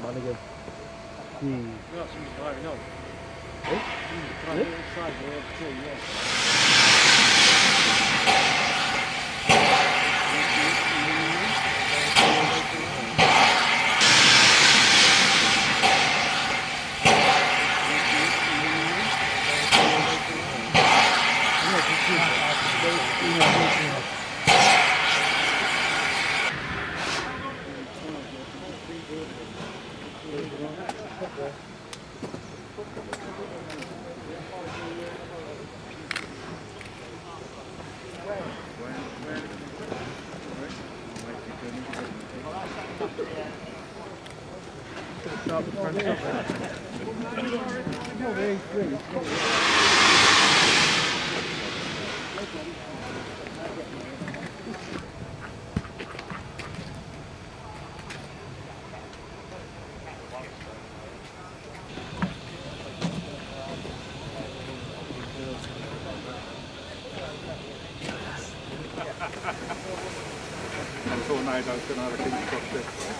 man again. We got somebody driving on. Eh? Somebody driving inside the tree, yeah. I thought Nigel's going to have a King's Cross this way.